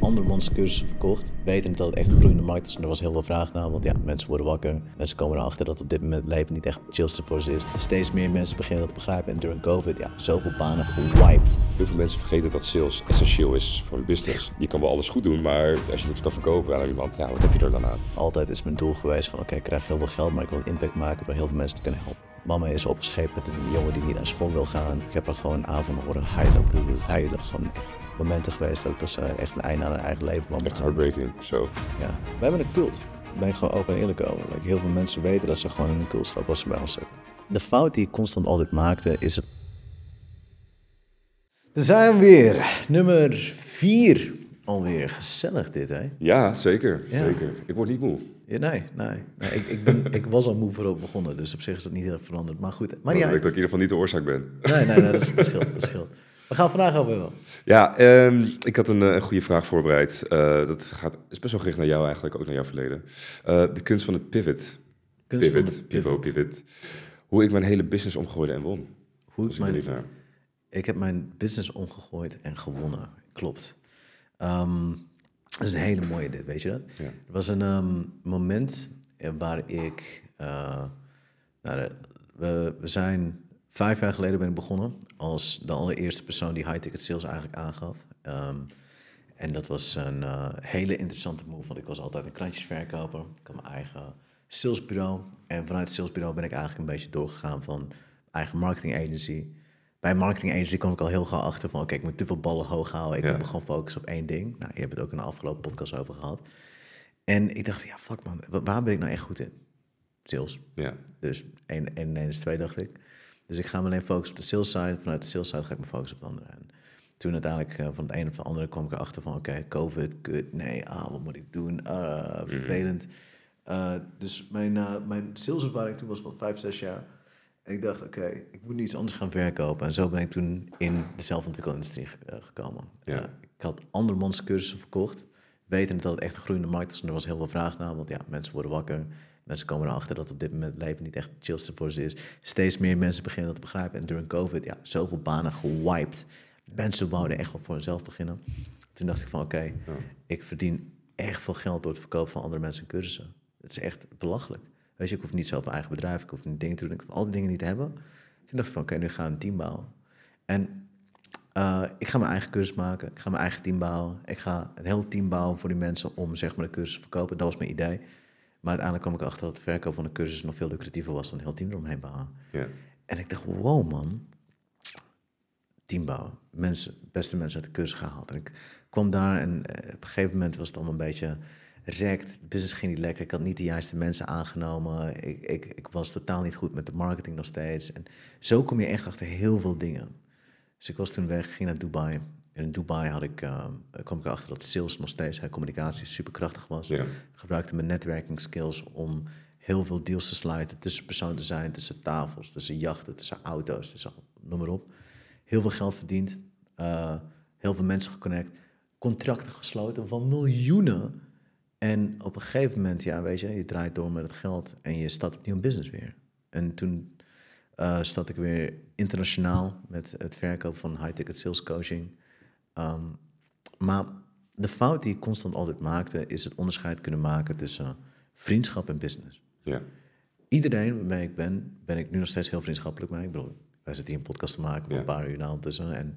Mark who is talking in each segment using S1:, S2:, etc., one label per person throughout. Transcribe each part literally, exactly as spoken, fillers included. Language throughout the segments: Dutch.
S1: andermans cursussen verkocht, wetend dat het echt een groeiende markt is. En er was heel veel vraag naar, want ja, mensen worden wakker. Mensen komen erachter dat op dit moment het leven niet echt het chillste voor ze is. Steeds meer mensen beginnen dat te begrijpen. En door COVID, ja, zoveel banen gewiped.
S2: Heel veel mensen vergeten dat sales essentieel is voor een business. Je kan wel alles goed doen, maar als je niets kan verkopen aan iemand, ja, wat heb je er dan aan?
S1: Altijd is mijn doel geweest van, oké, okay, ik krijg heel veel geld, maar ik wil impact maken door heel veel mensen te kunnen helpen. Mama is opgescheept met een jongen die niet naar school wil gaan. Ik heb er gewoon avonden horen huilen, huilen. Gewoon momenten geweest dat ik dus uh, echt een einde aan mijn eigen leven kwam.
S2: Echt heartbreaking, zo.
S1: Ja, we hebben een cult. Daar ben ik gewoon open en eerlijk over. Like, heel veel mensen weten dat ze gewoon in een cult stappen als ze bij ons zitten. De fout die ik constant altijd maakte is het... We zijn weer. Nummer vier. Alweer gezellig dit, hè?
S2: Ja, zeker.
S1: Ja.
S2: zeker. Ik word niet moe.
S1: Ja, nee, nee. nee ik, ik, ben, ik was al moe voorop begonnen, dus op zich is het niet heel erg veranderd. Maar goed, maar
S2: Ik
S1: ja.
S2: weet dat ik in ieder geval niet de oorzaak ben.
S1: Nee, nee, nee, dat, is, dat scheelt, dat scheelt. We gaan vandaag over hebben.
S2: Ja, um, ik had een, een goede vraag voorbereid. Uh, dat gaat, is best wel gericht naar jou eigenlijk, ook naar jouw verleden. Uh, de kunst van het pivot.
S1: Kunst
S2: pivot,
S1: van het
S2: pivot, pivot. Hoe ik mijn hele business omgooide en won.
S1: Hoe
S2: ik,
S1: mijn,
S2: naar.
S1: ik heb mijn business omgegooid en gewonnen, klopt. Um, dat is een hele mooie dit, weet je dat?
S2: Ja.
S1: Er was een um, moment waar ik... Uh, nou, de, we, we zijn... Vijf jaar geleden ben ik begonnen als de allereerste persoon die high-ticket sales eigenlijk aangaf. Um, en dat was een uh, hele interessante move, want ik was altijd een krantjesverkoper. Ik had mijn eigen salesbureau. En vanuit het salesbureau ben ik eigenlijk een beetje doorgegaan van eigen marketing agency. Bij een marketing agency kwam ik al heel gauw achter van... oké, okay, ik moet te veel ballen hoog houden. Ik ja. moet me gewoon focussen op één ding. Nou, je hebt het ook in de afgelopen podcast over gehad. En ik dacht, ja, fuck man, waar ben ik nou echt goed in? Sales.
S2: Ja.
S1: Dus één en één is twee, dacht ik. Dus ik ga me alleen focussen op de sales side. Vanuit de sales side ga ik me focussen op de andere. En toen uiteindelijk uh, van het een of het andere kwam ik erachter van... oké, okay, COVID, kut, nee, ah, wat moet ik doen? Uh, vervelend. Uh, dus mijn, uh, mijn saleservaring toen was van vijf, zes jaar. En ik dacht, oké, okay, ik moet nu iets anders gaan verkopen. En zo ben ik toen in de zelfontwikkelindustrie uh, gekomen.
S2: Ja.
S1: Uh, ik had andermans cursussen verkocht. Wetend dat het echt een groeiende markt is. En er was heel veel vraag naar, want ja, mensen worden wakker... Mensen komen erachter dat op dit moment het leven niet echt het chillste voor ze is. Steeds meer mensen beginnen dat te begrijpen. En door COVID, ja, zoveel banen gewiped. Mensen wouden echt wel voor hunzelf beginnen. Toen dacht ik van, oké, okay, ja. ik verdien echt veel geld door het verkopen van andere mensen cursussen. Het is echt belachelijk. Weet je, ik hoef niet zelf een eigen bedrijf, ik hoef niet dingen te doen, ik hoef al die dingen niet te hebben. Toen dacht ik van, oké, okay, nu gaan we een team bouwen. En uh, ik ga mijn eigen cursus maken, ik ga mijn eigen team bouwen. Ik ga een heel team bouwen voor die mensen om zeg maar de cursus te verkopen. Dat was mijn idee. Maar uiteindelijk kwam ik achter dat het verkoop van de cursus nog veel lucratiever was dan een heel team eromheen bouwen.
S2: Ja.
S1: En ik dacht, wow man, team bouwen. Mensen, beste mensen uit de cursus gehaald. En ik kwam daar en uh, op een gegeven moment was het allemaal een beetje rekt. Business ging niet lekker. Ik had niet de juiste mensen aangenomen. Ik, ik, ik was totaal niet goed met de marketing nog steeds. En zo kom je echt achter heel veel dingen. Dus ik was toen weg, ging naar Dubai. En in Dubai had ik, uh, kwam ik erachter dat sales nog steeds, hè, communicatie superkrachtig was.
S2: Ja.
S1: Ik gebruikte mijn networking skills om heel veel deals te sluiten, tussen personen te zijn, tussen tafels, tussen jachten, tussen auto's, tussen, noem maar op. Heel veel geld verdiend, uh, heel veel mensen geconnect, contracten gesloten van miljoenen. En op een gegeven moment, ja, weet je, je draait door met het geld en je start opnieuw een business weer. En toen uh, start ik weer internationaal met het verkopen van high-ticket sales coaching. Um, maar de fout die ik constant altijd maakte, is het onderscheid kunnen maken tussen vriendschap en business.
S2: Ja.
S1: Iedereen waarmee ik ben, ben ik nu nog steeds heel vriendschappelijk mee. Ik bedoel, wij zitten hier een podcast te maken voor ja. een paar uur na ondertussen. En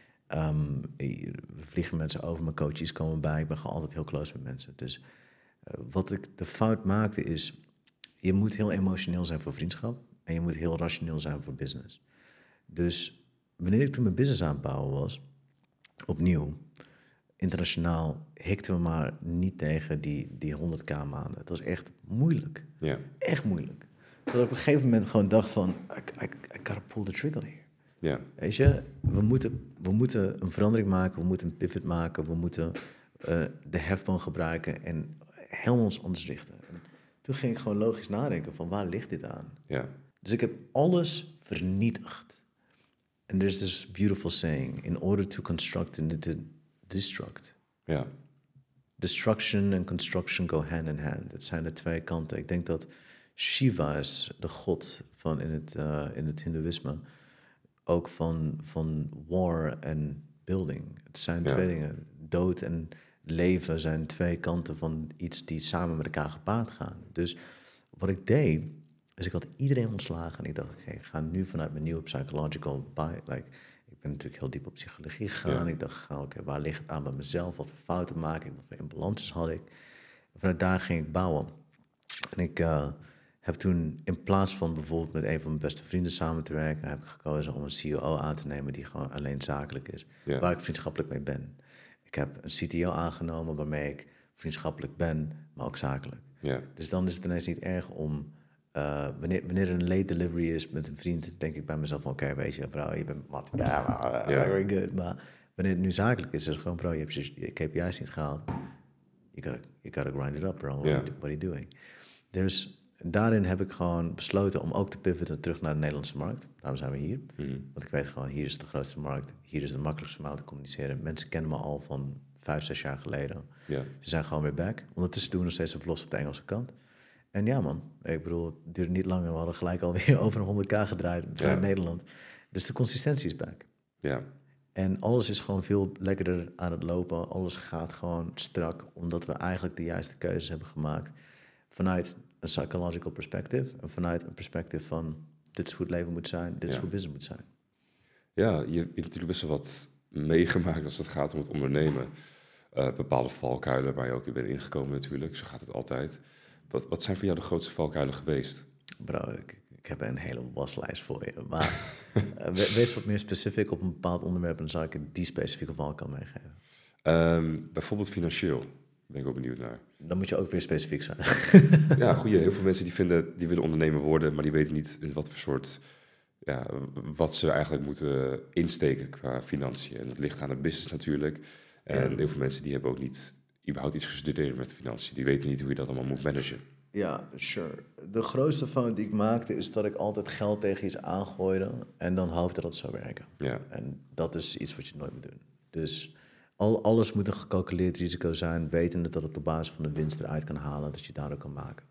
S1: um, vliegen mensen over, mijn coaches komen bij. Ik ben gewoon altijd heel close met mensen. Dus uh, wat ik de fout maakte is, je moet heel emotioneel zijn voor vriendschap en je moet heel rationeel zijn voor business. Dus wanneer ik toen mijn business aan het bouwen was, opnieuw, internationaal, hikten we maar niet tegen die, die honderd k maanden. Het was echt moeilijk.
S2: Ja.
S1: Echt moeilijk. Dat ik op een gegeven moment gewoon dacht van, I, I, I gotta pull the trigger here.
S2: Ja.
S1: Weet je, we moeten, we moeten een verandering maken, we moeten een pivot maken, we moeten uh, de hefboom gebruiken en helemaal ons anders richten. En toen ging ik gewoon logisch nadenken van, waar ligt dit aan?
S2: Ja.
S1: Dus ik heb alles vernietigd. And there's this beautiful saying, in order to construct and to destruct.
S2: Ja.
S1: Destruction en construction go hand in hand. Het zijn de twee kanten. Ik denk dat Shiva is de god van in het, uh, in het hindoeïsme. Ook van, van war en building. Het zijn
S2: ja.
S1: twee dingen. Dood en leven zijn twee kanten van iets die samen met elkaar gepaard gaan. Dus wat ik deed, is ik had iedereen ontslagen. En ik dacht, oké, ik ga nu vanuit mijn nieuwe psychological... By, like, ik ben natuurlijk heel diep op psychologie gegaan.
S2: Ja.
S1: Ik dacht, oké, okay, waar ligt het aan bij mezelf? Wat voor fouten maak ik? Wat voor imbalances had ik? En vanuit daar ging ik bouwen. En ik uh, heb toen, in plaats van bijvoorbeeld met een van mijn beste vrienden samen te werken... heb ik gekozen om een C O O aan te nemen die gewoon alleen zakelijk is. Ja. Waar ik vriendschappelijk mee ben. Ik heb een C T O aangenomen waarmee ik vriendschappelijk ben, maar ook zakelijk.
S2: Ja.
S1: Dus dan is het ineens niet erg om... Uh, wanneer, wanneer er een late delivery is met een vriend, denk ik bij mezelf van... oké, okay, weet je, bro, je bent mat. Ja, maar, uh, yeah. very good. Maar wanneer het nu zakelijk is, is het gewoon... bro, je hebt je, je K P I's niet gehaald. You gotta, you gotta grind it up, bro.
S2: Yeah.
S1: What, what are you doing? Dus daarin heb ik gewoon besloten om ook te pivoten terug naar de Nederlandse markt. Daarom zijn we hier.
S2: Mm.
S1: Want ik weet gewoon, hier is de grootste markt. Hier is de makkelijkste voor mij te communiceren. Mensen kennen me al van vijf, zes jaar geleden.
S2: Yeah.
S1: Ze zijn gewoon weer back. Ondertussen doen we nog steeds een verlos op de Engelse kant. En ja, man, ik bedoel, het duurde niet lang. We hadden gelijk alweer over een honderd k gedraaid vanuit ja. Nederland. Dus de consistentie is back.
S2: Ja.
S1: En alles is gewoon veel lekkerder aan het lopen. Alles gaat gewoon strak, omdat we eigenlijk de juiste keuzes hebben gemaakt. Vanuit een psychological perspective. En vanuit een perspectief van, dit is hoe het leven moet zijn. Dit is
S2: ja.
S1: hoe business moet zijn.
S2: Ja, je hebt natuurlijk best wel wat meegemaakt als het gaat om het ondernemen. Uh, bepaalde valkuilen waar je ook in bent ingekomen natuurlijk. Zo gaat het altijd. Wat, wat zijn voor jou de grootste valkuilen geweest?
S1: Bro, ik, ik heb een hele waslijst voor je. Maar uh, wees wat meer specifiek op een bepaald onderwerp... en dan zal ik je die specifieke valkuil meegeven.
S2: Um, bijvoorbeeld financieel. Daar ben ik ook benieuwd naar.
S1: Dan moet je ook weer specifiek zijn.
S2: Ja, goeie. Heel veel mensen die vinden, die willen ondernemer worden... maar die weten niet in wat voor soort... Ja, wat ze eigenlijk moeten insteken qua financiën. En dat ligt aan de business natuurlijk. En ja. heel veel mensen die hebben ook niet... überhaupt iets gestudeerd met financiën. Die weten niet hoe je dat allemaal moet managen.
S1: Ja, sure. De grootste fout die ik maakte is dat ik altijd geld tegen iets aangooide en dan hoopte dat het zou werken.
S2: Ja.
S1: En dat is iets wat je nooit moet doen. Dus al, alles moet een gecalculeerd risico zijn, wetende dat het op basis van de winst eruit kan halen, dat je daardoor kan maken.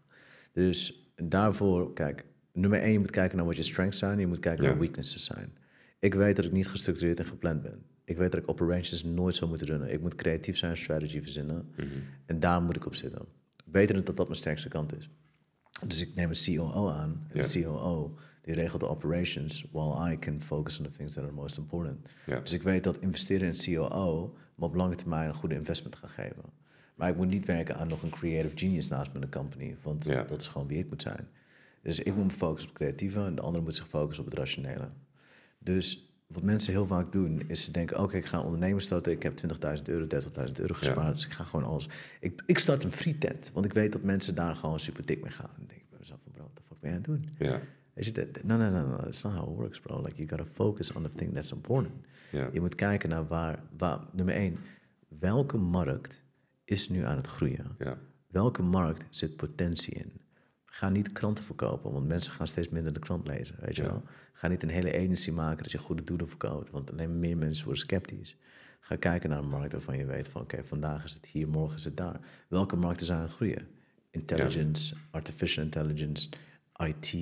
S1: Dus daarvoor, kijk, nummer één, je moet kijken naar wat je strengths zijn, je moet kijken ja. naar weaknesses zijn. Ik weet dat ik niet gestructureerd en gepland ben. Ik weet dat ik operations nooit zou moeten runnen. Ik moet creatief zijn, strategy verzinnen. Mm-hmm. En daar moet ik op zitten. Wetende dat dat mijn sterkste kant is. Dus ik neem een C O O aan. En ja. de C O O die regelt de operations... while I can focus on the things that are most important.
S2: Ja.
S1: Dus ik weet dat investeren in een C O O... me op lange termijn een goede investment gaat geven. Maar ik moet niet werken aan nog een creative genius naast mijn company. Want ja. dat is gewoon wie ik moet zijn. Dus ik moet me focussen op het creatieve... en de andere moet zich focussen op het rationele. Dus... wat mensen heel vaak doen, is ze denken... oké, okay, ik ga een ondernemer starten, ik heb twintigduizend euro, dertigduizend euro gespaard... Ja. dus ik ga gewoon alles... Ik, ik start een free tent, want ik weet dat mensen daar gewoon super dik mee gaan. En dan denk ik bij mezelf van, bro, what the fuck ben je aan het doen?
S2: Ja.
S1: Weet je, dat, no, no, no, no, that's not how it works, bro. Like, you gotta focus on the thing that's important.
S2: Ja.
S1: Je moet kijken naar waar, waar... Nummer één, welke markt is nu aan het groeien?
S2: Ja.
S1: Welke markt zit potentie in? Ga niet kranten verkopen, want mensen gaan steeds minder de krant lezen, weet je ja. wel. Ga niet een hele agency maken dat je goede doelen verkoopt, want alleen meer mensen worden sceptisch. Ga kijken naar een markt waarvan je weet van, oké, okay, vandaag is het hier, morgen is het daar. Welke markten zijn aan het groeien? Intelligence, ja. artificial intelligence, I T,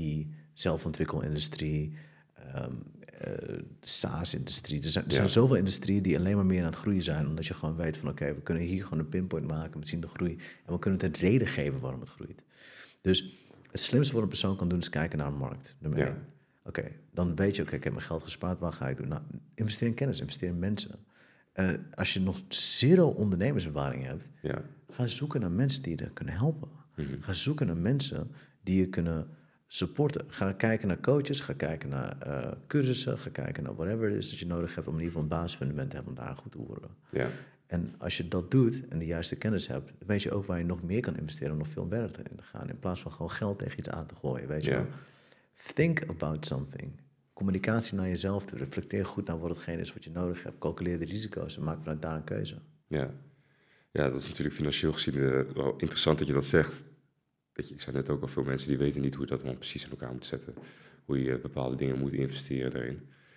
S1: zelfontwikkelindustrie, um, uh, SaaS-industrie. Er zijn, er ja. zijn zoveel industrieën die alleen maar meer aan het groeien zijn, omdat je gewoon weet van, oké, okay, we kunnen hier gewoon een pinpoint maken, we zien de groei en we kunnen het een reden geven waarom het groeit. Dus het slimste wat een persoon kan doen is kijken naar een markt. Nummer ja. één. Oké, okay, dan weet je, oké, okay, ik heb mijn geld gespaard, wat ga ik doen? Nou, investeer in kennis, investeer in mensen. Uh, als je nog zero ondernemerservaring hebt, ja. ga zoeken naar mensen die je kunnen helpen. Mm-hmm. Ga zoeken naar mensen die je kunnen supporten. Ga kijken naar coaches, ga kijken naar uh, cursussen, ga kijken naar whatever het is dat je nodig hebt om in ieder geval een basisfundament te hebben om daar goed te worden.
S2: Ja.
S1: En als je dat doet en de juiste kennis hebt, weet je ook waar je nog meer kan investeren om nog veel verder in te gaan. In plaats van gewoon geld tegen iets aan te gooien, weet je
S2: ja.
S1: wel. Think about something. Communicatie naar jezelf toe. Reflecteer goed naar wat hetgeen is wat je nodig hebt. Calculeer de risico's en maak vanuit daar een keuze.
S2: Ja, ja dat is natuurlijk financieel gezien uh, wel interessant dat je dat zegt. Weet je, ik zei net ook al, veel mensen die weten niet hoe je dat allemaal precies in elkaar moet zetten. Hoe je bepaalde dingen moet investeren daarin.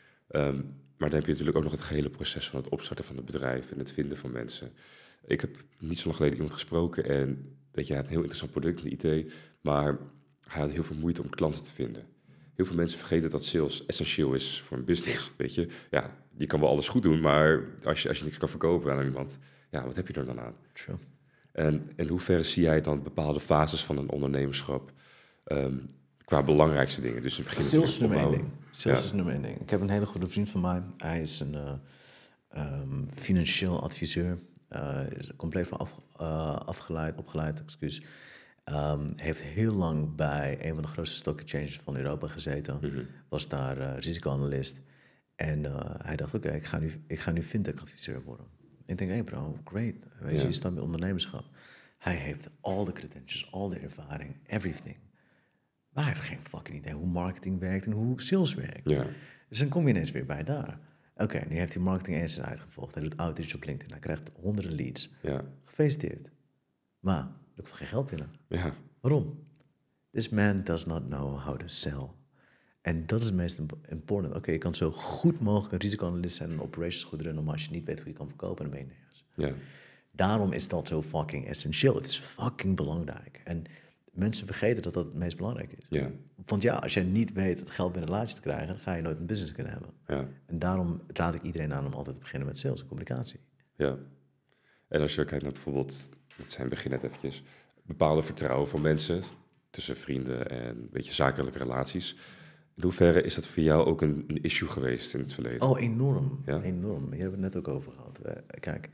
S2: Um, maar dan heb je natuurlijk ook nog het gehele proces van het opstarten van het bedrijf en het vinden van mensen. Ik heb niet zo lang geleden iemand gesproken en weet je, hij had een heel interessant product in de I T, maar hij had heel veel moeite om klanten te vinden. Heel veel mensen vergeten dat sales essentieel is voor een business, weet je. Ja, je kan wel alles goed doen, maar als je, als je niks kan verkopen aan iemand, ja, wat heb je er dan aan?
S1: True.
S2: En in hoeverre zie jij dan bepaalde fases van een ondernemerschap um, qua belangrijkste dingen? Dus in het begin
S1: Sales is nummer één
S2: opbouwen.
S1: ding. Sales
S2: Ja.
S1: is nummer één ding. Ik heb een hele goede vriend van mij. Hij is een uh, um, financieel adviseur. Uh, is er compleet van af, uh, afgeleid, opgeleid, excuus. Um, heeft heel lang bij een van de grootste stock exchanges van Europa gezeten.
S2: Mm-hmm.
S1: Was daar uh, risicoanalist. En uh, hij dacht, oké, okay, ik ga nu, ik ga nu fintech-adviseur worden. Ik denk, hey bro, great. Weet je, ja. je staat met ondernemerschap. Hij heeft al de credentials, al de ervaring, everything. Maar hij heeft geen fucking idee hoe marketing werkt en hoe sales werkt.
S2: Ja.
S1: Dus dan kom je ineens weer bij daar. Oké, okay, nu heeft hij marketing eens uitgevolgd. Hij doet outreach op LinkedIn. Hij krijgt honderden leads.
S2: Ja.
S1: Gefeliciteerd. Maar er komt geen geld binnen.
S2: Ja.
S1: Waarom? This man does not know how to sell. En dat is het meest important. Oké, okay, je kan zo goed mogelijk een risicoanalist zijn en operations goed runnen, maar als je niet weet hoe je kan verkopen, dan ben je nergens.
S2: Ja.
S1: Daarom is dat zo fucking essentieel. Het is fucking belangrijk. En mensen vergeten dat dat het meest belangrijk is.
S2: Ja.
S1: Want ja, als jij niet weet het geld binnen een laadje te krijgen, dan ga je nooit een business kunnen hebben.
S2: Ja.
S1: En daarom raad ik iedereen aan om altijd te beginnen met sales en communicatie.
S2: Ja. En als je kijkt naar bijvoorbeeld, dat zijn begin net eventjes, bepaalde vertrouwen van mensen tussen vrienden en een beetje zakelijke relaties. In hoeverre is dat voor jou ook een, een issue geweest in het verleden?
S1: Oh, enorm.
S2: Ja?
S1: Enorm. Hier hebben we het net ook over gehad. Kijk,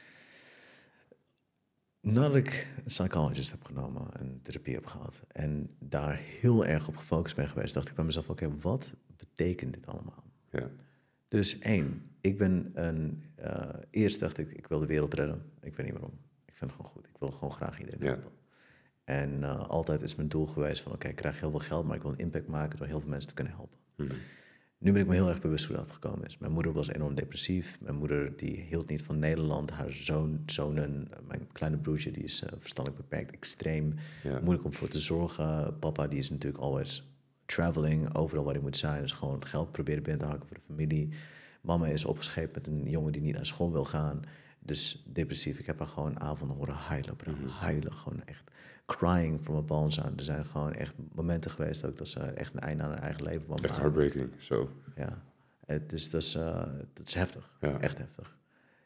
S1: nadat ik een psychologist heb genomen en therapie heb gehad en daar heel erg op gefocust ben geweest, dacht ik bij mezelf, oké, okay, wat betekent dit allemaal?
S2: Ja.
S1: Dus één, ik ben een... Uh, eerst dacht ik, ik wil de wereld redden. Ik weet niet waarom. Ik vind het gewoon goed. Ik wil gewoon graag iedereen
S2: ja.
S1: helpen. En uh, altijd is mijn doel geweest van, oké, okay, ik krijg heel veel geld, maar ik wil een impact maken door heel veel mensen te kunnen helpen.
S2: Mm-hmm.
S1: Nu ben ik me heel erg bewust hoe dat gekomen is. Mijn moeder was enorm depressief. Mijn moeder die hield niet van Nederland. Haar zoon, zonen, mijn kleine broertje, die is uh, verstandelijk beperkt, extreem
S2: ja.
S1: moeilijk om voor te zorgen. Papa, die is natuurlijk always traveling, overal waar hij moet zijn. Dus gewoon het geld proberen binnen te haken voor de familie. Mama is opgescheept met een jongen die niet naar school wil gaan. Dus depressief. Ik heb haar gewoon avonden horen huilen, bro. Mm-hmm. Huilen, gewoon echt crying from a bones aan. Er zijn gewoon echt momenten geweest ook dat ze echt een einde aan haar eigen leven kwam.
S2: Echt heartbreaking, zo.
S1: Ja, het is, dat, is, uh, dat is heftig.
S2: Ja.
S1: Echt heftig.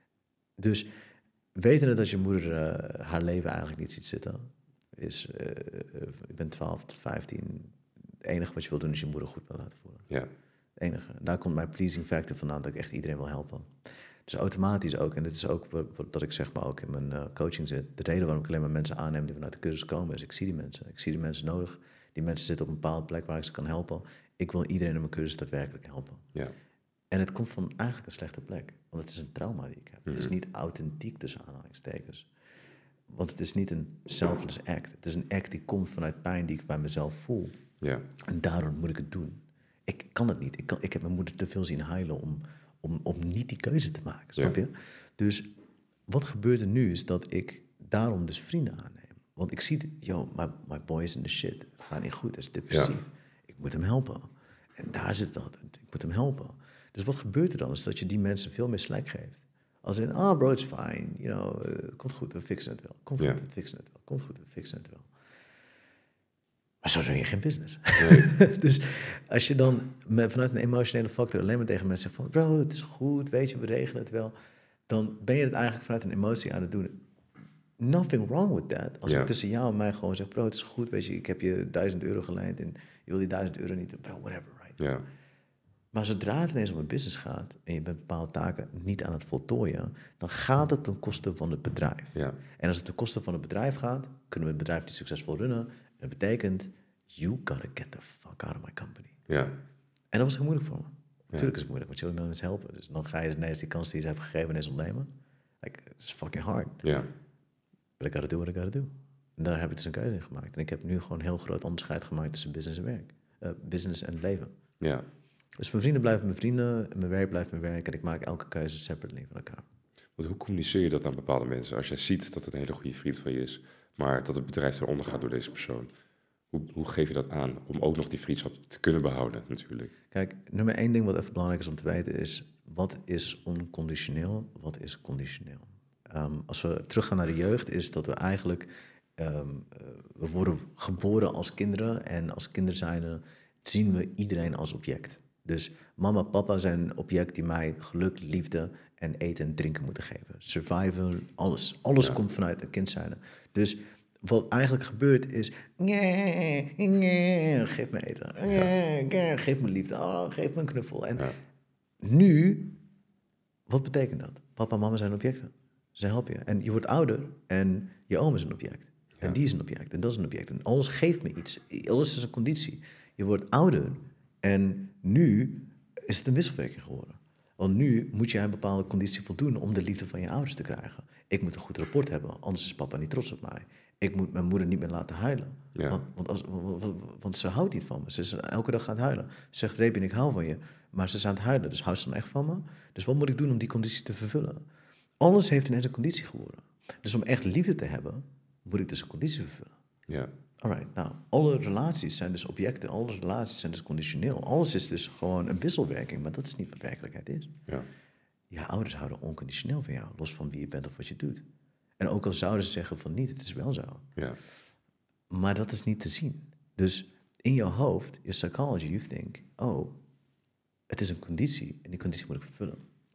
S1: Dus wetende dat je moeder uh, haar leven eigenlijk niet ziet zitten, is, uh, uh, ik ben twaalf tot vijftien, het enige wat je wil doen is je moeder goed laten voelen.
S2: Ja.
S1: Het enige. Daar komt mijn pleasing factor vandaan, dat ik echt iedereen wil helpen. Dus automatisch ook, en dit is ook wat, wat dat ik zeg maar ook in mijn uh, coaching zit, de reden waarom ik alleen maar mensen aanneem die vanuit de cursus komen, is ik zie die mensen. Ik zie die mensen nodig. Die mensen zitten op een bepaalde plek waar ik ze kan helpen. Ik wil iedereen in mijn cursus daadwerkelijk helpen.
S2: Ja.
S1: En het komt van eigenlijk een slechte plek. Want het is een trauma die ik heb. Mm-hmm. Het is niet authentiek tussen aanhalingstekens. Want het is niet een selfless act. Het is een act die komt vanuit pijn die ik bij mezelf voel.
S2: Ja.
S1: En daardoor moet ik het doen. Ik kan het niet. Ik, kan, ik heb mijn moeder te veel zien huilen om, om, om niet die keuze te maken. Snap je? Ja. Dus wat gebeurt er nu is dat ik daarom dus vrienden aanneem. Want ik zie, yo, my, my boy is in the shit. Het gaat niet goed, hij is depressief. Ja. Ik moet hem helpen. En daar zit dat. Ik moet hem helpen. Dus wat gebeurt er dan? Is dat je die mensen veel meer slack geeft. Als in, ah oh bro, it's fine. You know, uh, komt goed, we fixen het wel. Komt
S2: ja.
S1: goed, we fixen het wel. Komt goed, we fixen het wel. Maar zo doe je geen business.
S2: Nee.
S1: Dus als je dan met, vanuit een emotionele factor alleen maar tegen mensen zegt van, bro, het is goed, weet je, we regelen het wel. Dan ben je het eigenlijk vanuit een emotie aan het doen. Nothing wrong with that. Als ja. ik tussen jou en mij gewoon zeg, bro, het is goed, weet je, ik heb je duizend euro geleend en je wil die duizend euro niet, bro, whatever, right?
S2: Ja.
S1: Maar zodra het ineens om een business gaat en je bent bepaalde taken niet aan het voltooien, dan gaat het ten koste van het bedrijf.
S2: Ja.
S1: En als het ten koste van het bedrijf gaat, kunnen we het bedrijf niet succesvol runnen. En dat betekent, you gotta get the fuck out of my company.
S2: Ja.
S1: En dat was heel moeilijk voor me.
S2: Ja.
S1: Natuurlijk is het moeilijk, want je wil mensen helpen. Dus dan ga je ineens die kans die ze hebben gegeven ineens ontnemen. Like, it's fucking hard.
S2: Ja.
S1: But I gotta do what I gotta do. En daar heb ik dus een keuze in gemaakt. En ik heb nu gewoon een heel groot onderscheid gemaakt tussen business en werk. Uh, business en leven.
S2: Ja.
S1: Dus mijn vrienden blijven mijn vrienden, mijn werk blijft mijn werk. En ik maak elke keuze separately van elkaar.
S2: Want hoe communiceer je dat aan bepaalde mensen? Als jij ziet dat het een hele goede vriend van je is, maar dat het bedrijf eronder gaat door deze persoon. Hoe, hoe geef je dat aan? Om ook nog die vriendschap te kunnen behouden, natuurlijk.
S1: Kijk, nummer één ding wat even belangrijk is om te weten is, wat is onconditioneel, wat is conditioneel? Um, als we teruggaan naar de jeugd, is dat we eigenlijk, um, uh, we worden geboren als kinderen en als kinderen zijnde zien we iedereen als object. Dus mama, papa zijn een object die mij geluk, liefde en eten en drinken moeten geven. Surviven, alles. Alles
S2: Ja.
S1: komt vanuit een kind zijn. Dus wat eigenlijk gebeurt is... Nee, nee, geef me eten. Nee, nee, geef me liefde. Oh, geef me een knuffel. En
S2: Ja.
S1: nu, wat betekent dat? Papa en mama zijn objecten. Ze helpen je. En je wordt ouder en je oom is een object. En
S2: Ja.
S1: die is een object en dat is een object. En alles geeft me iets. Alles is een conditie. Je wordt ouder en nu is het een wisselwerking geworden. Want nu moet je aan een bepaalde conditie voldoen om de liefde van je ouders te krijgen. Ik moet een goed rapport hebben, anders is papa niet trots op mij. Ik moet mijn moeder niet meer laten huilen.
S2: Ja.
S1: Want, want, als, want, want ze houdt niet van me. Ze is elke dag aan het huilen. Ze zegt, Rebien, ik hou van je. Maar ze is aan het huilen, dus houdt ze dan echt van me? Dus wat moet ik doen om die conditie te vervullen? Alles heeft ineens een conditie geworden. Dus om echt liefde te hebben, moet ik dus een conditie vervullen.
S2: Ja.
S1: Alright, nou, alle relaties zijn dus objecten, alle relaties zijn dus conditioneel. Alles is dus gewoon een wisselwerking, maar dat is niet wat werkelijkheid is.
S2: Ja.
S1: Je ouders houden onconditioneel van jou, los van wie je bent of wat je doet. En ook al zouden ze zeggen van niet, het is wel zo.
S2: Ja.
S1: Maar dat is niet te zien. Dus in je hoofd, je psychology, you think, oh, het is een conditie en die conditie moet ik vervullen.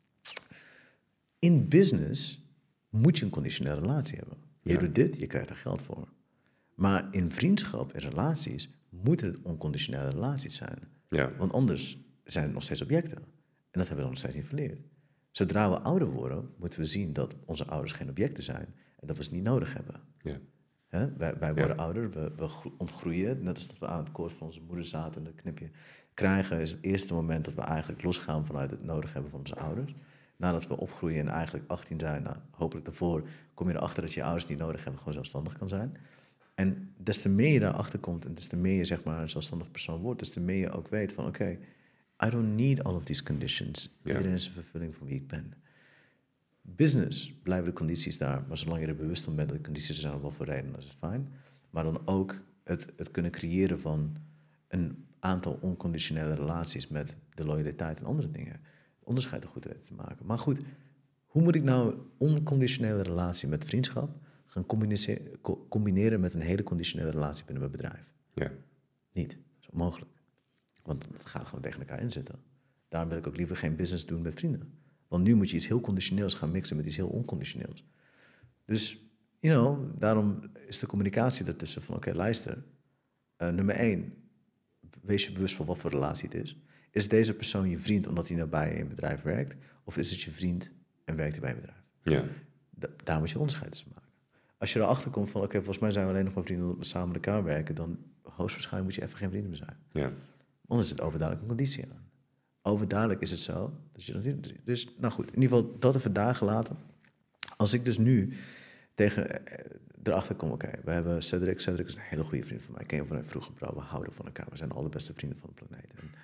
S1: In business moet je een conditionele relatie hebben. Je
S2: Ja.
S1: doet dit, je krijgt er geld voor. Maar in vriendschap en relaties moeten het onconditionele relaties zijn.
S2: Ja.
S1: Want anders zijn het nog steeds objecten. En dat hebben we nog steeds niet verleerd. Zodra we ouder worden, moeten we zien dat onze ouders geen objecten zijn. En dat we ze niet nodig hebben.
S2: Ja.
S1: Hè? Wij, wij
S2: Ja.
S1: worden ouder, we, we gro- ontgroeien. Net als dat we aan het koord van onze moeder zaten en een knipje krijgen, is het eerste moment dat we eigenlijk losgaan vanuit het nodig hebben van onze ouders. Nadat we opgroeien en eigenlijk achttien zijn, nou, hopelijk daarvoor, kom je erachter dat je ouders niet nodig hebben, gewoon zelfstandig kan zijn. En des te meer je daarachter komt en des te meer je zeg maar een zelfstandig persoon wordt, des te meer je ook weet van oké, I don't need all of these conditions.
S2: Ja.
S1: Iedereen is een vervulling van wie ik ben. Business blijven de condities daar, maar zolang je er bewust van bent dat de condities er zijn, wel voor reden, dan is het fijn. Maar dan ook het, het kunnen creëren van een aantal onconditionele relaties met de loyaliteit en andere dingen. Onderscheid er goed weten te maken. Maar goed, hoe moet ik nou onconditionele relatie met vriendschap gaan combineren, co- combineren met een hele conditionele relatie binnen mijn bedrijf?
S2: Ja.
S1: Niet. Dat is onmogelijk. Want het gaat gewoon tegen elkaar inzitten. Daarom wil ik ook liever geen business doen met vrienden. Want nu moet je iets heel conditioneels gaan mixen met iets heel onconditioneels. Dus, you know, daarom is de communicatie ertussen van, oké, luister. Uh, nummer één, wees je bewust van wat voor relatie het is. Is deze persoon je vriend omdat hij nabij in je bedrijf werkt? Of is het je vriend en werkt hij bij je bedrijf?
S2: Ja.
S1: Da- daar moet je onderscheid tussen maken. Als je erachter komt van, oké, volgens mij zijn we alleen nog maar vrienden omdat we samen met elkaar werken, dan hoogstwaarschijnlijk moet je even geen vrienden meer zijn.
S2: Ja.
S1: Anders is het overduidelijk een conditie aan. Overduidelijk is het zo. Dat je dat niet, dus, nou goed, in ieder geval dat even daar gelaten. Als ik dus nu tegen eh, erachter kom, oké, we hebben Cedric. Cedric is een hele goede vriend van mij. Ik ken hem vanuit vroeger, bro. We houden van elkaar. We zijn de allerbeste vrienden van de planeet. En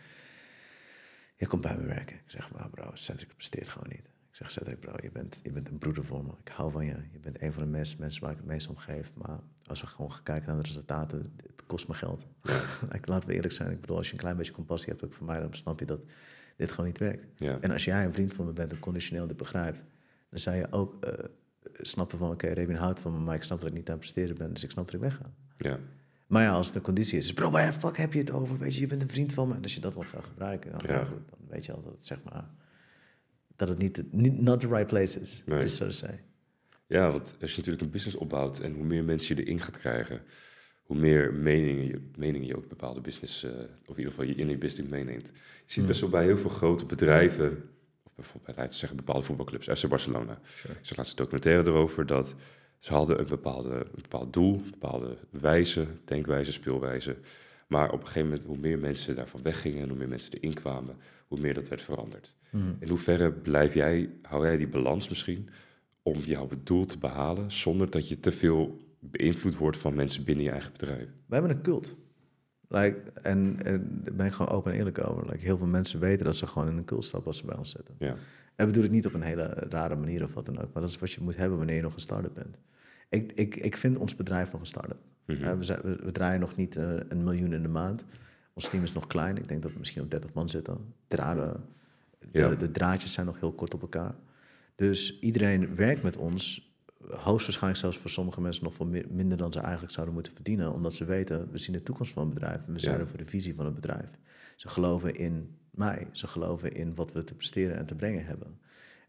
S1: je komt bij me werken. Ik zeg, maar bro, Cedric presteert gewoon niet. Ik zeg, Cedric, bro, je bent, je bent een broeder voor me. Ik hou van je. Je bent een van de meest, mensen waar ik het meest om geef. Maar als we gewoon gaan kijken naar de resultaten, het kost me geld. Laten we eerlijk zijn. Ik bedoel, als je een klein beetje compassie hebt ook voor mij, dan snap je dat dit gewoon niet werkt.
S2: Ja.
S1: En als jij een vriend van me bent en conditioneel dit begrijpt, dan zou je ook uh, snappen van, oké, okay, Rebien houdt van me, maar ik snap dat ik niet aan het presteren ben, dus ik snap dat ik wegga.
S2: Ja.
S1: Maar ja, als het een conditie is, is bro, waar de fuck heb je het over? Weet je, je bent een vriend van me. En als je dat dan gaat gebruiken, dan,
S2: Ja.
S1: goed, dan weet je al dat het, zeg maar, dat het niet, niet not the right place is,
S2: Nee.
S1: is zo te zeggen.
S2: Ja, want als je natuurlijk een business opbouwt en hoe meer mensen je erin gaat krijgen, hoe meer meningen je, meningen je ook bepaalde business, uh, of in ieder geval je in je business meeneemt. Je ziet
S1: Mm.
S2: best wel bij heel veel grote bedrijven, of bijvoorbeeld, laten we zeggen, bepaalde voetbalclubs, F C Barcelona.
S1: Sure.
S2: Ik zag laatst een documentaire erover dat ze hadden een, bepaalde, een bepaald doel, een bepaalde wijze, denkwijze, speelwijze. Maar op een gegeven moment, hoe meer mensen daarvan weggingen en hoe meer mensen erin kwamen, hoe meer dat werd veranderd.
S1: Mm.
S2: In hoeverre blijf jij, hou jij die balans misschien om jouw doel te behalen, zonder dat je te veel beïnvloed wordt van mensen binnen je eigen bedrijf?
S1: We hebben een cult. Like, en, en daar ben ik gewoon open en eerlijk over. Like, heel veel mensen weten dat ze gewoon in een cult stappen als ze bij ons zitten.
S2: Ja.
S1: En we doen het niet op een hele rare manier of wat dan ook. Maar dat is wat je moet hebben wanneer je nog een start-up bent. Ik, ik, ik vind ons bedrijf nog een start-up.
S2: Mhm.
S1: Uh, we, zijn, we, we draaien nog niet uh, een miljoen in de maand. Ons team is nog klein. Ik denk dat we misschien op dertig man zitten. Draden,
S2: Ja.
S1: de, de draadjes zijn nog heel kort op elkaar. Dus iedereen werkt met ons. Hoogstwaarschijnlijk zelfs voor sommige mensen nog veel meer, minder dan ze eigenlijk zouden moeten verdienen. Omdat ze weten, we zien de toekomst van het bedrijf. En we zijn
S2: Ja.
S1: er voor de visie van het bedrijf. Ze geloven in mij. Ze geloven in wat we te presteren en te brengen hebben.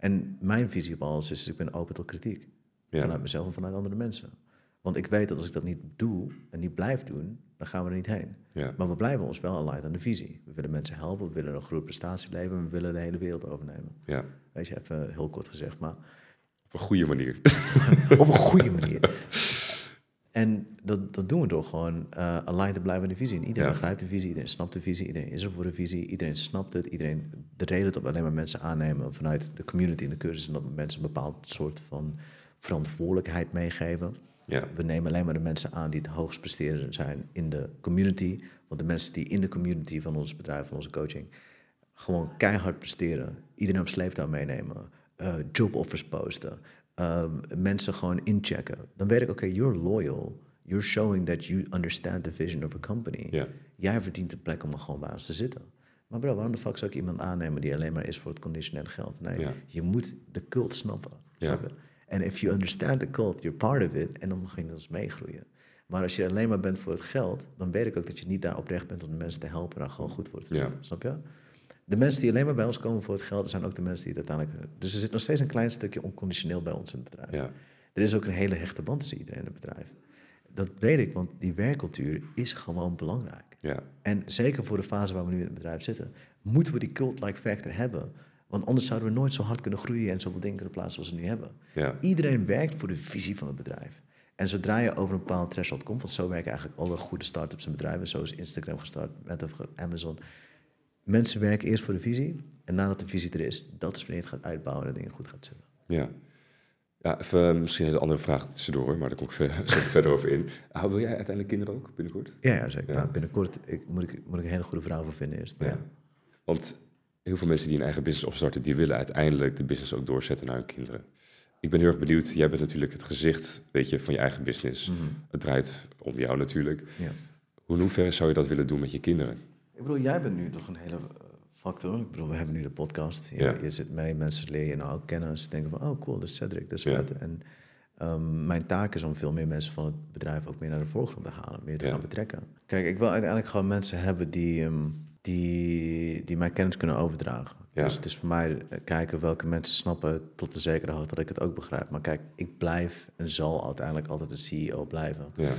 S1: En mijn visie op alles is, ik ben open tot kritiek.
S2: Ja.
S1: Vanuit mezelf en vanuit andere mensen. Want ik weet dat als ik dat niet doe en niet blijf doen, dan gaan we er niet heen.
S2: Ja.
S1: Maar we blijven ons wel aligned aan de visie. We willen mensen helpen, we willen een grote prestatie leveren, en we willen de hele wereld overnemen.
S2: Ja.
S1: Weet je, even heel kort gezegd, maar...
S2: Op een goede manier.
S1: op een goede manier. En dat, dat doen we door gewoon uh, aligned te blijven aan de visie. En iedereen
S2: Ja.
S1: begrijpt de visie, iedereen snapt de visie, iedereen is er voor de visie, iedereen snapt het. Iedereen, de reden dat we alleen maar mensen aannemen vanuit de community in de cursus, en dat we mensen een bepaald soort van verantwoordelijkheid meegeven.
S2: Ja.
S1: We nemen alleen maar de mensen aan die het hoogst presteren zijn in de community. Want de mensen die in de community van ons bedrijf, van onze coaching, gewoon keihard presteren. Iedereen op sleeptouw meenemen. Uh, joboffers posten. Uh, mensen gewoon inchecken. Dan weet ik, oké, okay, you're loyal. You're showing that you understand the vision of a company.
S2: Ja.
S1: Jij verdient de plek om er gewoon bij ons te zitten. Maar bro, waarom de fuck zou ik iemand aannemen die alleen maar is voor het conditionele geld? Nee,
S2: Ja.
S1: je moet de cult snappen.
S2: Ja.
S1: Snap je? En if you understand the cult, you're part of it. En dan mag je dus meegroeien. Maar als je alleen maar bent voor het geld, dan weet ik ook dat je niet daar oprecht bent om de mensen te helpen daar gewoon goed voor te doen.
S2: Ja.
S1: Snap je? De mensen die alleen maar bij ons komen voor het geld, zijn ook de mensen die het uiteindelijk... Dus er zit nog steeds een klein stukje onconditioneel bij ons in het bedrijf.
S2: Ja.
S1: Er is ook een hele hechte band tussen iedereen in het bedrijf. Dat weet ik, want die werkcultuur is gewoon belangrijk.
S2: Ja.
S1: En zeker voor de fase waar we nu in het bedrijf zitten, moeten we die cult-like factor hebben. Want anders zouden we nooit zo hard kunnen groeien en zoveel dingen kunnen plaatsen zoals we nu hebben.
S2: Ja.
S1: Iedereen werkt voor de visie van het bedrijf. En zodra je over een bepaald threshold komt, want zo werken eigenlijk alle goede start-ups en bedrijven, zo is Instagram gestart, Meta, Amazon. Mensen werken eerst voor de visie en nadat de visie er is, dat is wanneer je het gaat uitbouwen en dingen goed gaat zetten.
S2: Ja. Ja, even misschien een hele andere vraag tussendoor, hoor, maar daar kom ik ver, zo verder over in. Ah, wil jij uiteindelijk kinderen ook binnenkort?
S1: Ja, ja zeker.
S2: Ja.
S1: Maar binnenkort ik, moet, ik, moet ik een hele goede vrouw voor vinden eerst. Maar
S2: Ja.
S1: ja.
S2: Want heel veel mensen die een eigen business opstarten, die willen uiteindelijk de business ook doorzetten naar hun kinderen. Ik ben heel erg benieuwd, jij bent natuurlijk het gezicht, weet je, van je eigen business.
S1: Mhm.
S2: Het draait om jou natuurlijk.
S1: Ja.
S2: Hoe in hoeverre zou je dat willen doen met je kinderen?
S1: Ik bedoel, jij bent nu toch een hele uh, factor. Ik bedoel, we hebben nu de podcast. Je,
S2: Ja.
S1: je zit mee, mensen leren je nou ook kennen. Ze denken van, oh cool, dat is Cedric, dat is
S2: Ja.
S1: vet. En um, mijn taak is om veel meer mensen van het bedrijf ook meer naar de voorgrond te halen. Meer te
S2: Ja.
S1: gaan betrekken. Kijk, ik wil uiteindelijk gewoon mensen hebben die, um, die, die mijn kennis kunnen overdragen.
S2: Ja.
S1: Dus het is voor mij uh, kijken welke mensen snappen tot de zekere hoogte dat ik het ook begrijp. Maar kijk, ik blijf en zal uiteindelijk altijd de C E O blijven.
S2: Ja.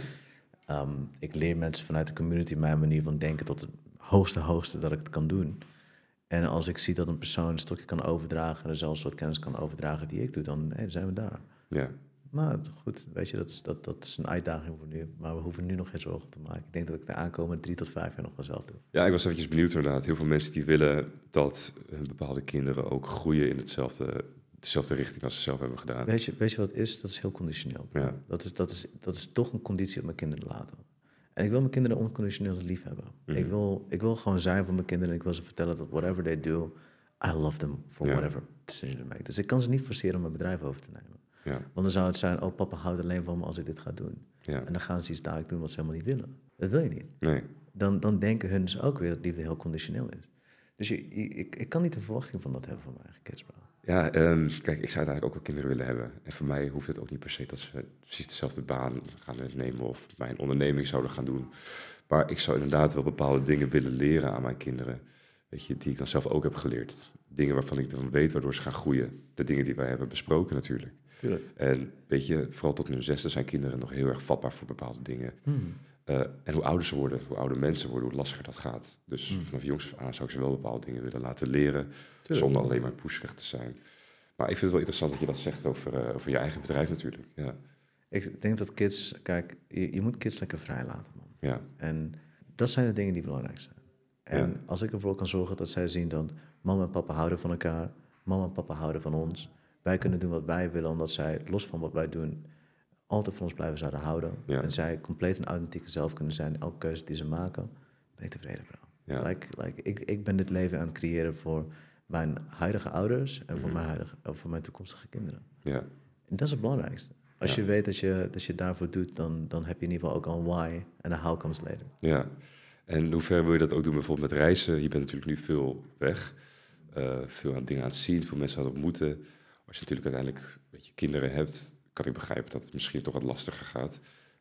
S1: Um, ik leer mensen vanuit de community mijn manier van denken tot het hoogste hoogste dat ik het kan doen. En als ik zie dat een persoon een stokje kan overdragen en er zelfs wat kennis kan overdragen die ik doe, dan, hey, dan zijn we daar.
S2: Ja.
S1: Maar goed, weet je, dat is, dat, dat is een uitdaging voor nu. Maar we hoeven nu nog geen zorgen te maken. Ik denk dat ik de aankomende drie tot vijf jaar nog wel zelf doe.
S2: Ja, ik was eventjes benieuwd inderdaad. Heel veel mensen die willen dat hun bepaalde kinderen ook groeien in hetzelfde, dezelfde richting als ze zelf hebben gedaan.
S1: Weet je, weet je wat het is? Dat is heel conditioneel.
S2: Ja.
S1: Dat, is, dat, is, dat is toch een conditie op mijn kinderen laten. En ik wil mijn kinderen onconditioneel lief hebben.
S2: Mhm.
S1: Ik, wil, ik wil gewoon zijn voor mijn kinderen. Ik wil ze vertellen dat whatever they do, I love them for
S2: Ja.
S1: whatever decision they make. Dus ik kan ze niet forceren om mijn bedrijf over te nemen.
S2: Ja.
S1: Want dan zou het zijn, oh papa houdt alleen van me als ik dit ga doen.
S2: Ja.
S1: En dan gaan ze iets dadelijk doen wat ze helemaal niet willen. Dat wil je niet.
S2: Nee.
S1: Dan, dan denken hun dus ook weer dat liefde heel conditioneel is. Dus je, je- ik, ik kan niet de verwachting van dat hebben van mijn eigen kids, bro.
S2: Ja, ehm, kijk, ik zou uiteindelijk ook wel kinderen willen hebben. En voor mij hoeft het ook niet per se dat ze precies dezelfde baan gaan nemen of mijn onderneming zouden gaan doen. Maar ik zou inderdaad wel bepaalde dingen willen leren aan mijn kinderen. Weet je, die ik dan zelf ook heb geleerd. Dingen waarvan ik dan weet waardoor ze gaan groeien. De dingen die wij hebben besproken natuurlijk.
S1: Tuurlijk.
S2: En weet je, vooral tot hun zesde zijn kinderen nog heel erg vatbaar voor bepaalde dingen.
S1: Hmm.
S2: Uh, en hoe ouder ze worden, hoe ouder mensen worden, hoe lastiger dat gaat. Dus
S1: Mm.
S2: vanaf jongs af aan zou ik ze wel bepaalde dingen willen laten leren,
S1: Tuurlijk.
S2: zonder alleen maar pushrecht te zijn. Maar ik vind het wel interessant dat je dat zegt over, uh, over je eigen bedrijf natuurlijk. Ja.
S1: Ik denk dat kids, kijk, je, je moet kids lekker vrij laten, man.
S2: Ja.
S1: En dat zijn de dingen die belangrijk zijn. En
S2: Ja.
S1: als ik ervoor kan zorgen dat zij zien dat mama en papa houden van elkaar, mama en papa houden van ons. Wij kunnen doen wat wij willen, omdat zij, los van wat wij doen, altijd van ons blijven zouden houden.
S2: Ja.
S1: En zij compleet een authentieke zelf kunnen zijn in elke keuze die ze maken. Ben ik tevreden, bro.
S2: Ja.
S1: Like, like, ik, ik ben dit leven aan het creëren voor mijn huidige ouders en voor,
S2: Mhm.
S1: mijn, huidige, of voor mijn toekomstige kinderen.
S2: Ja.
S1: En dat is het belangrijkste. Als
S2: Ja.
S1: je weet dat je, dat je daarvoor doet, dan, dan heb je in ieder geval ook al een why en een how comes later.
S2: Ja. En hoe ver wil je dat ook doen bijvoorbeeld met reizen? Je bent natuurlijk nu veel weg, uh, veel aan dingen aan het zien, veel mensen aan het ontmoeten. Als je natuurlijk uiteindelijk een beetje kinderen hebt, kan ik begrijpen dat het misschien toch wat lastiger gaat.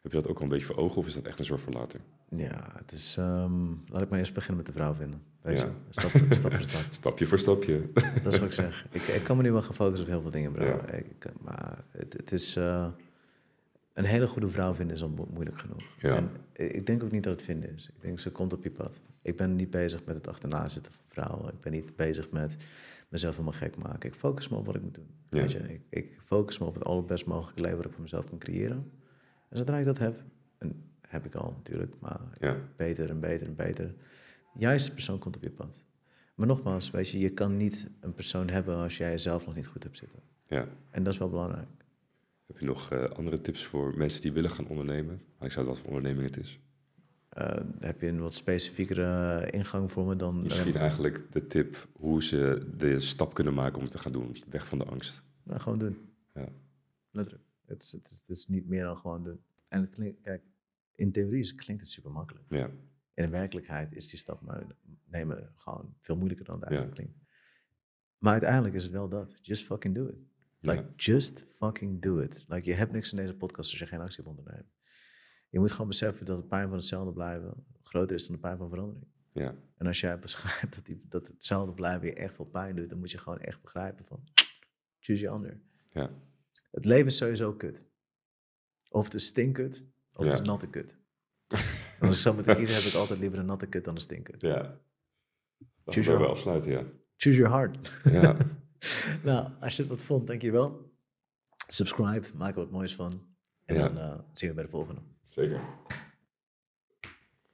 S2: Heb je dat ook al een beetje voor ogen of is dat echt een soort voor later?
S1: Ja, het is... Um, laat ik maar eerst beginnen met de vrouw vinden. Weet
S2: Ja.
S1: je? Stap, voor- stap voor stap.
S2: Stapje voor stapje.
S1: Dat is wat ik zeg. Ik, ik kan me nu wel gaan focussen op heel veel dingen, bro.
S2: Ja.
S1: Ik, maar het, het is... Uh, een hele goede vrouw vinden is al mo- moeilijk genoeg.
S2: Ja.
S1: En ik denk ook niet dat het vinden is. Ik denk, ze komt op je pad. Ik ben niet bezig met het achterna zitten van vrouwen. Ik ben niet bezig met mezelf helemaal gek maken. Ik focus me op wat ik moet doen.
S2: Ja.
S1: Weet je? Ik, ik focus me op het allerbest mogelijke leven dat ik voor mezelf kan creëren. En zodra ik dat heb, en heb ik al natuurlijk, maar
S2: Ja.
S1: beter en beter en beter. De juiste persoon komt op je pad. Maar nogmaals, weet je, je kan niet een persoon hebben als jij jezelf nog niet goed hebt zitten.
S2: Ja.
S1: En dat is wel belangrijk.
S2: Heb je nog uh, andere tips voor mensen die willen gaan ondernemen? Maar ik zou het wat voor onderneming het is.
S1: Uh, heb je een wat specifiekere ingang voor me dan...
S2: Misschien uh, eigenlijk de tip hoe ze de stap kunnen maken om het te gaan doen. Weg van de angst.
S1: Nou, gewoon doen.
S2: Ja.
S1: Letterlijk. Het is, het, is, het is niet meer dan gewoon doen. En het klinkt, kijk, in theorie klinkt het super makkelijk.
S2: Ja.
S1: In de werkelijkheid is die stap maar nemen gewoon veel moeilijker dan het eigenlijk
S2: Ja.
S1: klinkt. Maar uiteindelijk is het wel dat. Just fucking do it. Like,
S2: Ja.
S1: just fucking do it. Like, je hebt niks in deze podcast als je geen actie hebt ondernemen. Je moet gewoon beseffen dat de pijn van hetzelfde blijven groter is dan de pijn van verandering.
S2: Ja.
S1: En als jij beschrijft dat, die, dat hetzelfde blijven je echt veel pijn doet, dan moet je gewoon echt begrijpen van, choose your ander.
S2: Ja.
S1: Het leven is sowieso kut. Of het is stinkut, of het
S2: Ja.
S1: is natte kut. En als ik zo moet kiezen, heb ik altijd liever een natte kut dan een stinkut.
S2: Ja. Dat
S1: Choose
S2: gaan we
S1: your-
S2: afsluiten, ja.
S1: Choose your heart.
S2: Ja.
S1: Nou, als je het wat vond, dankjewel. Subscribe, maak er wat moois van. En
S2: Ja.
S1: dan uh, zien we bij de volgende.
S2: Zeker.